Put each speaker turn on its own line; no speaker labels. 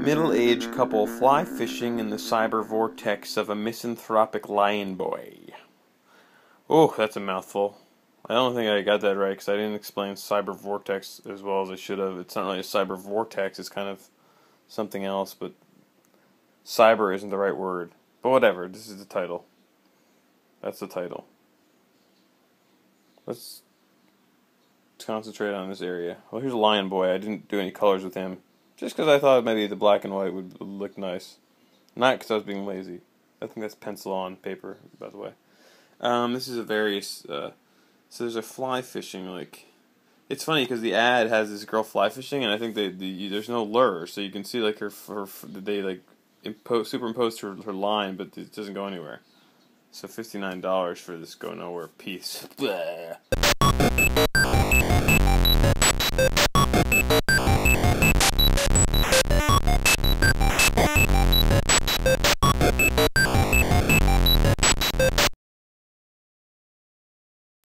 Middle-aged couple fly fishing in the cyber vortex of a misanthropic lion boy. Oh, that's a mouthful. I don't think I got that right because I didn't explain cyber vortex as well as I should have. It's not really a cyber vortex, it's kind of something else, but cyber isn't the right word. But whatever, this is the title. That's the title. Let's concentrate on this area. Well, here's a lion boy. I didn't do any colors with him. Just because I thought maybe the black and white would look nice. Not because I was being lazy. I think that's pencil on paper, by the way. This is a various, so there's a fly fishing, like, it's funny because the ad has this girl fly fishing, and I think there's no lure, so you can see, like, they, like, superimposed her line, but it doesn't go anywhere. So $59 for this go nowhere piece. Blah.